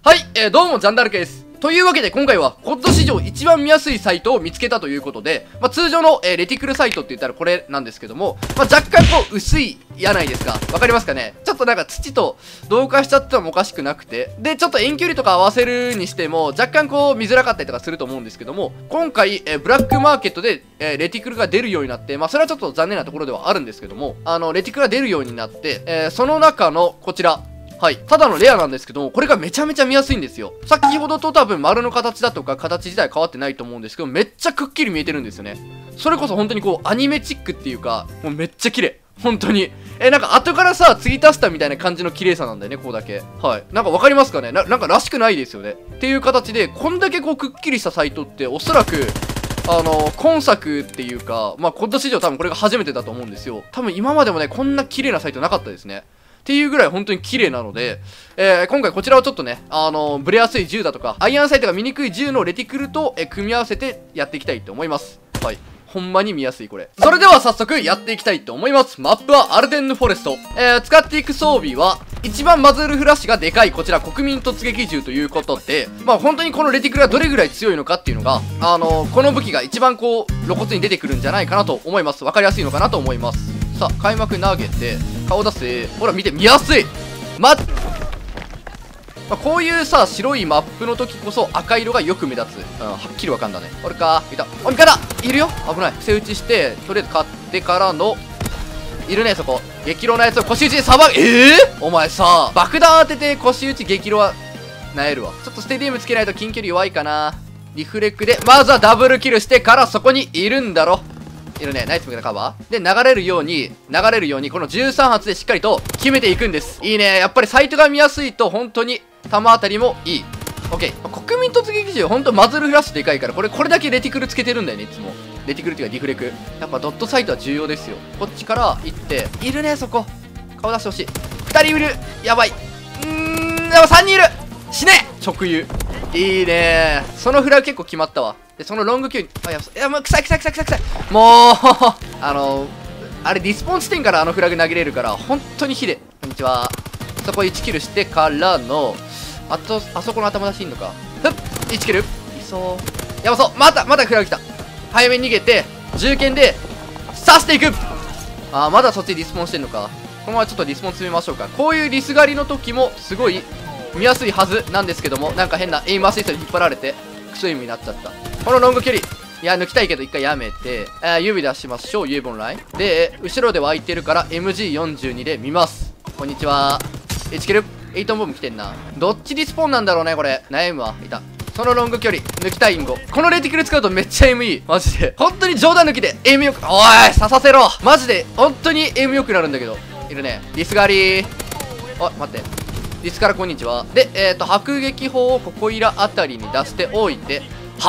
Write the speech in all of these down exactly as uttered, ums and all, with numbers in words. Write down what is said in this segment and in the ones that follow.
はい、えー、どうも、ジャンダルケです。というわけで、今回は、コッド史上一番見やすいサイトを見つけたということで、まあ、通常の、えー、レティクルサイトって言ったらこれなんですけども、まあ、若干こう、薄いやないですか。わかりますかね？ちょっとなんか土と同化しちゃってもおかしくなくて、で、ちょっと遠距離とか合わせるにしても、若干こう、見づらかったりとかすると思うんですけども、今回、えー、ブラックマーケットで、えー、レティクルが出るようになって、まあ、それはちょっと残念なところではあるんですけども、あの、レティクルが出るようになって、えー、その中の、こちら、はい。ただのレアなんですけども、これがめちゃめちゃ見やすいんですよ。先ほどと多分丸の形だとか形自体変わってないと思うんですけど、めっちゃくっきり見えてるんですよね。それこそ本当にこう、アニメチックっていうか、もうめっちゃ綺麗。本当に。え、なんか後からさ、継ぎ足したみたいな感じの綺麗さなんだよね、ここだけ。はい。なんかわかりますかね？な、なんからしくないですよね。っていう形で、こんだけこう、くっきりしたサイトって、おそらく、あの、今作っていうか、まあ、今年史上多分これが初めてだと思うんですよ。多分今までもね、こんな綺麗なサイトなかったですね。っていうぐらい本当に綺麗なので、えー、今回こちらをちょっとね、あのー、ブレやすい銃だとか、アイアンサイトが見にくい銃のレティクルと、えー、組み合わせてやっていきたいと思います。はい。ほんまに見やすいこれ。それでは早速やっていきたいと思います。マップはアルデンヌフォレスト。えー、使っていく装備は、一番バズルフラッシュがでかいこちら国民突撃銃ということで、まあ本当にこのレティクルがどれぐらい強いのかっていうのが、あのー、この武器が一番こう、露骨に出てくるんじゃないかなと思います。わかりやすいのかなと思います。さあ、開幕投げて、顔出せ。ほら見て、見やすいま、まあ、こういうさ、白いマップの時こそ赤色がよく目立つ。うん、はっきりわかんだね。これか。いた。お、味方いるよ危ない。伏せ撃ちして、とりあえず買ってからの、いるね、そこ。激露のやつを腰打ちでさばく。ええー、お前さ、爆弾当てて腰打ち激露は、なえるわ。ちょっとステディウムつけないと近距離弱いかな。リフレクで、まずはダブルキルしてからそこにいるんだろ。いるね。ナイス向けたカバーで、流れるように、流れるように、このじゅうさん発でしっかりと決めていくんです。いいね。やっぱりサイトが見やすいと、本当に、弾当たりもいい。オッケー。国民突撃銃、ほんとマズルフラッシュでかいから、これ、これだけレティクルつけてるんだよね、いつも。レティクルっていうか、ディフレク。やっぱドットサイトは重要ですよ。こっちから行って、いるね、そこ。顔出してほしい。二人いる。やばい。うーん、でもさんにんいる。死ね直輸。いいね。そのフラグ結構決まったわ。で、そのロングキュー、あ、やばい。いや、もう、臭い臭い臭い臭い臭い。もう、あのー、あれ、ディスポン地点からあのフラグ投げれるから、本当に綺麗。こんにちは。そこいちキルしてからの、あと、あそこの頭出しいんのか。ふっ !いち キルいそう。やばそうまたまたフラグ来た早めに逃げて、銃剣で、刺していくあー、まだそっちディスポンしてんのか。このままちょっとディスポン詰めましょうか。こういうリス狩りの時も、すごい、見やすいはずなんですけども、なんか変なエイムアシストに引っ張られて、クソ意味になっちゃった。このロング距離。いや、抜きたいけど一回やめて、えー、指出しましょう、ユーボンライン。で、後ろで湧いてるから エムジーよんじゅうに で見ます。こんにちは。いちキル。エイトンボム来てんな。どっちリスポンなんだろうね、これ。悩むわ。いた。そのロング距離、抜きたいインゴ。このレティクル使うとめっちゃエムいい。マジで。本当に冗談抜きで、エイムよく、おい刺させろマジで、本当にエイムよくなるんだけど。いるね。ディス狩り。おい、待って。ディスからこんにちは。で、えっと、迫撃砲をここいらあたりに出しておいて、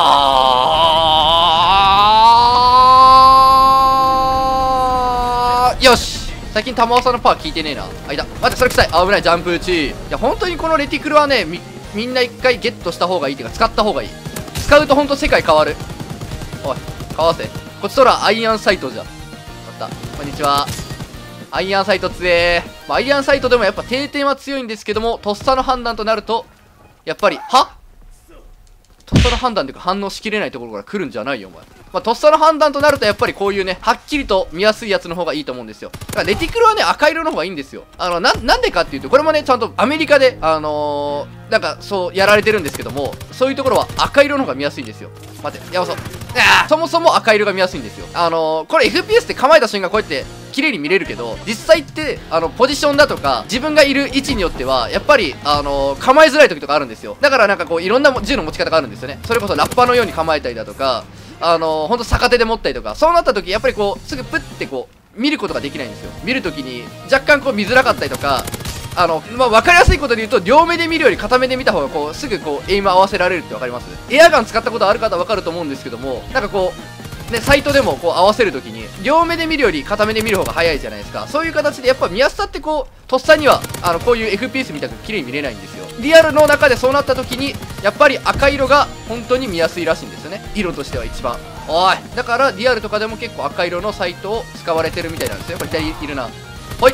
はーよし最近玉尾さんのパワー効いてねえな。あ、いた。待って、それ臭い。危ない、ジャンプ打ち。いや、本当にこのレティクルはね、み、みんな一回ゲットした方がいいっていうか、使った方がいい。使うとほんと世界変わる。おい、かわせ。こっちとらアイアンサイトじゃん。また、こんにちは。アイアンサイト強えー。まあ、アイアンサイトでもやっぱ定点は強いんですけども、とっさの判断となると、やっぱり、はとっさの判断というか反応しきれないところから来るんじゃないよ、お前。まあ、とっさの判断となると、やっぱりこういうね、はっきりと見やすいやつの方がいいと思うんですよ。だから、レティクルはね、赤色の方がいいんですよ。あの、な、なんでかっていうと、これもね、ちゃんとアメリカで、あのー、なんか、そう、やられてるんですけども、そういうところは赤色の方が見やすいんですよ。待って、やばそう。あーそもそも赤色が見やすいんですよ。あのー、これ エフピーエス って構えた瞬間こうやって、綺麗に見れるけど、実際って、あの、ポジションだとか、自分がいる位置によっては、やっぱり、あのー、構えづらい時とかあるんですよ。だからなんかこう、いろんな銃の持ち方があるんですよね。それこそラッパーのように構えたりだとか、あのー、ほんと逆手で持ったりとか、そうなった時、やっぱりこう、すぐプッてこう、見ることができないんですよ。見る時に、若干こう見づらかったりとか、あの、まあ、分かりやすいことで言うと、両目で見るより片目で見た方が、こう、すぐこう、エイム合わせられるって分かります？エアガン使ったことある方は分かると思うんですけども、なんかこう、ね、サイトでもこう合わせるときに、両目で見るより片目で見る方が早いじゃないですか。そういう形でやっぱ見やすさってこう、とっさには、あの、こういう エフピーエス みたく綺麗に見れないんですよ。リアルの中でそうなったときに、やっぱり赤色が本当に見やすいらしいんですよね。色としては一番。おい。だから、リアルとかでも結構赤色のサイトを使われてるみたいなんですよ。これ左いるな。ほい。オッケ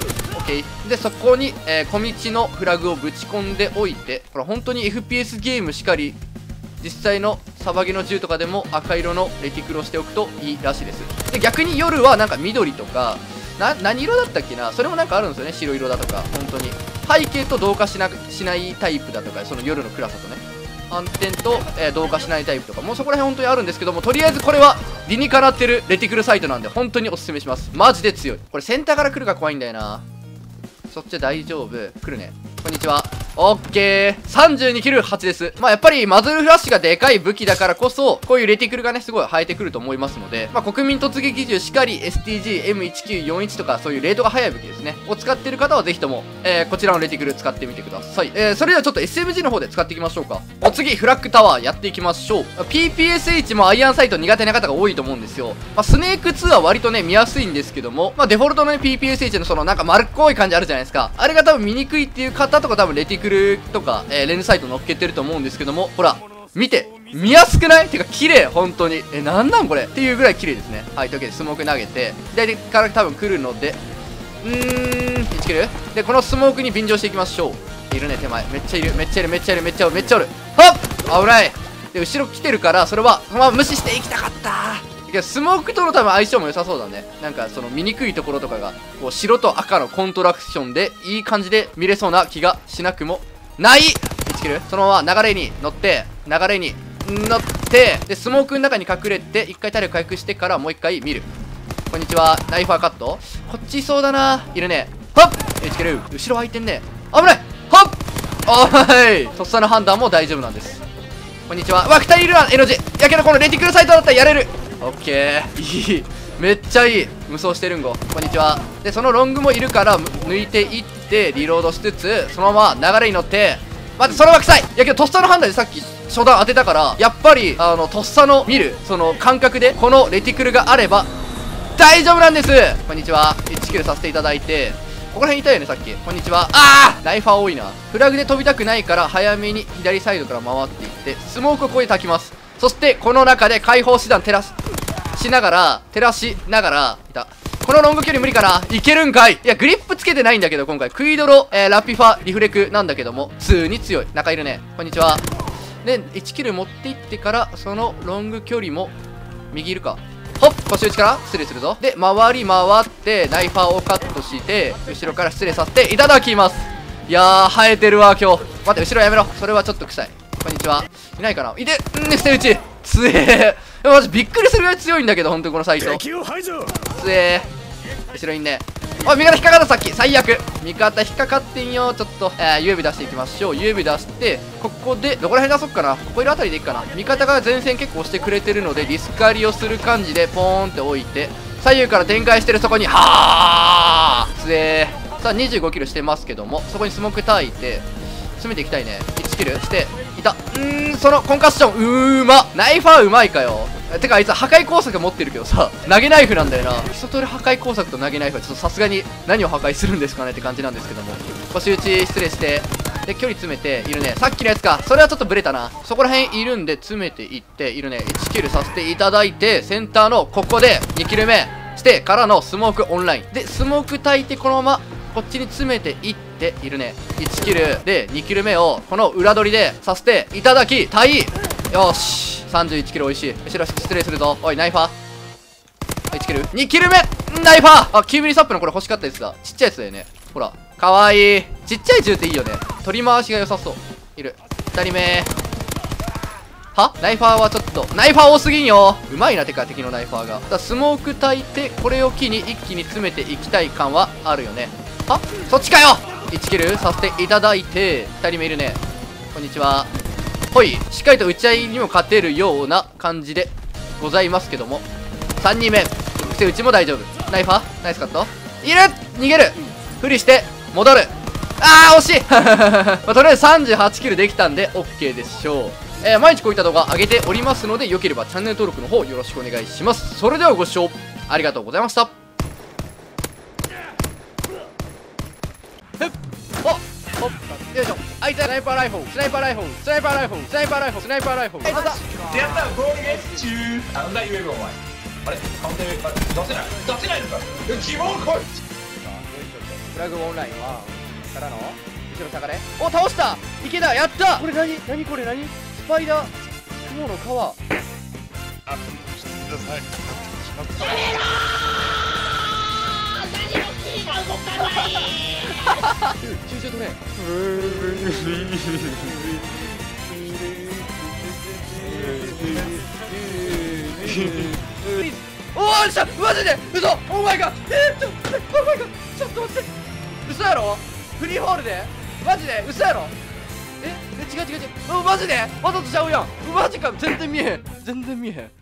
OK でそこに、えー、小道のフラグをぶち込んでおいて、これ本当に エフピーエス ゲームしかり実際のサバゲの銃とかでも赤色のレティクルをしておくといいらしいです。で逆に夜はなんか緑とかな何色だったっけな、それもなんかあるんですよね。白色だとか本当に背景と同化しなしないタイプだとか、その夜の暗さとね暗転と、えー、同化しないタイプとかもうそこら辺本当にあるんですけども、とりあえずこれは理にかなってるレティクルサイトなんで本当におすすめします。マジで強い。これセンターから来るから怖いんだよな。そっちは大丈夫。来るね。こんにちは。オッケー。さんじゅうにキルはちです。まあやっぱりマズルフラッシュがでかい武器だからこそ、こういうレティクルがね、すごい生えてくると思いますので、まあ国民突撃銃しかり エスティージーエムいちきゅうよんいち とかそういうレートが速い武器ですね。を使ってる方はぜひとも、えー、こちらのレティクル使ってみてください。えー、それではちょっと エスエムジー の方で使っていきましょうか。お次、フラッグタワーやっていきましょう。ピーピーエスエイチ もアイアンサイト苦手な方が多いと思うんですよ。まあスネークツーは割とね、見やすいんですけども、まあデフォルトの、ね、ピーピーエスエイチ のそのなんか丸っこい感じあるじゃないですか。あれが多分見にくいっていう方とか多分レティクルとか、えー、レンズサイト乗っけてると思うんですけども、ほら見て見やすくない？てか綺麗本当に。えなんなんこれっていうぐらい綺麗ですね。はい、というわけでスモーク投げて左から多分来るので、うーんいちキルでこのスモークに便乗していきましょう。いるね手前めっちゃいるめっちゃいるめっちゃいるめっちゃおるめっちゃおる。はっ危ない。で後ろ来てるからそれはそのまま無視していきたかった。けどスモークとの多分相性も良さそうだね。なんかその見にくいところとかがこう白と赤のコントラクションでいい感じで見れそうな気がしなくもない。いちキルそのまま流れに乗って流れに乗ってでスモークの中に隠れて一回体力回復してからもう一回見る。こんにちは。ナイファーカットこっちいそうだな。いるね。はっいちキル後ろ空いてんね。危ない。はっおいとっさの判断も大丈夫なんです。こんにちは。うわふたりいるな。エロジやけどこのレティクルサイトだったらやれる。オッケーいいめっちゃいい。無双してるんご。こんにちは。でそのロングもいるから抜いていってリロードしつつそのまま流れに乗って待ってそれは臭い。やけどとっさの判断でさっき初段当てたからやっぱりあのとっさの見るその感覚でこのレティクルがあれば大丈夫なんです。こんにちは。いちキルさせていただいてここら辺いたよねさっき。こんにちは。ああナイファー多いな。フラグで飛びたくないから早めに左サイドから回っていってスモークをここで焚きます。そしてこの中で解放手段照らししながら照らしながらいた。このロング距離無理かな。いけるんかい。いやグリップつけてないんだけど今回クイドロ、えー、ラピファリフレクなんだけども普通に強い。中いるね。こんにちは。でいちキル持っていってからそのロング距離も右いるか。ほっ腰打ちから失礼するぞ。で回り回ってナイファーをカットして後ろから失礼させていただきます。いやー生えてるわ今日。待って後ろやめろ。それはちょっと臭い。こんにちは。いないかな。いてんね捨て打ちつえーマジびっくりするぐらい強いんだけど本当にこのサイトつえー後ろにね。あ味方引っかかったさっき最悪。味方引っかかってんよ。ちょっと、えー、指出していきましょう。指出してここでどこら辺出そうかな。ここいるあたりでいいかな。味方が前線結構押してくれてるのでリスカリをする感じでポーンって置いて左右から展開してるそこにはあつえーさあにじゅうごキルしてますけどもそこにスモーク焚いて詰めていきたいね。いちキルしていた。うーんそのコンカッションうーまナイファーうまいかよ。てかあいつ破壊工作持ってるけどさ投げナイフなんだよな。一通り破壊工作と投げナイフはちょっとさすがに何を破壊するんですかねって感じなんですけども腰打ち失礼してで距離詰めているね。さっきのやつか。それはちょっとブレたな。そこら辺いるんで詰めていっているね。いちキルさせていただいてセンターのここでにキル目してからのスモークオンラインでスモーク焚いてこのままこっちに詰めていっているね。いちキルでにキル目をこの裏取りでさせていただきたい。よしさんじゅういちキルおいしい。後ろ失礼するぞ。おいナイファーいちキルにキル目ナイファーあきゅうミリサップのこれ欲しかったですがちっちゃいやつだよね。ほらかわいい。ちっちゃい銃っていいよね。取り回しが良さそう。いるふたりめはナイファーはちょっとナイファー多すぎんよ。うまいなてか敵のナイファーが。だスモーク焚いてこれを機に一気に詰めていきたい感はあるよね。はそっちかよ。いちキルさせていただいてふたりめいるね。こんにちは。ほいしっかりと打ち合いにも勝てるような感じでございますけどもさんにんめ伏せ打ちも大丈夫。ナイファーナイスカットいる逃げるふりして戻る。あー惜しいまあ、とりあえずさんじゅうはちキルできたんで OK でしょう。えー、毎日こういった動画上げておりますのでよければチャンネル登録の方よろしくお願いします。それではご視聴ありがとうございました。おっよいしょ。あいつはスナイパーライフルスナイパーライフルスナイパーライフルスナイパーライフルスナイパーライフルはいどうぞってやったらゴールゲッチューなんだ言えるお前あれカウンター出せない出せないのか疑問来いフラグオンラインはからの後ろ下がれ。お、倒した。池田、やった。これ何何これ何スパイダー雲の皮。 あ、ちょっとください。 駐車取れ。おーっしゃ、マジで嘘。オーマイガー。えー、ちょっとオーマイガー、ちょっと待って、嘘やろ。フリーホールでマジで嘘やろ。ええ、違う違う違う、うマジでわざとちゃうやん。マジか、全然見えへん、全然見えへん。